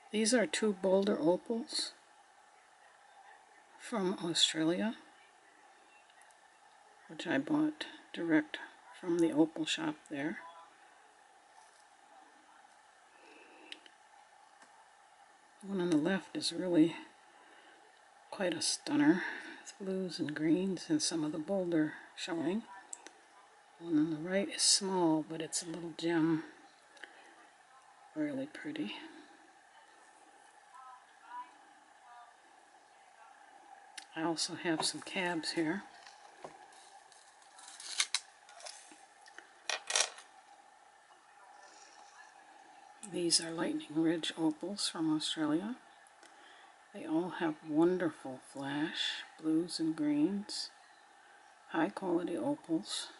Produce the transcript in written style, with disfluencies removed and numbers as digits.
These are two Boulder opals from Australia, which I bought direct from the opal shop there. The one on the left is really quite a stunner. It's blues and greens and some of the boulder showing. The one on the right is small, but it's a little gem. Really pretty. I also have some cabs here. These are Lightning Ridge opals from Australia. They all have wonderful flash, blues and greens, high quality opals.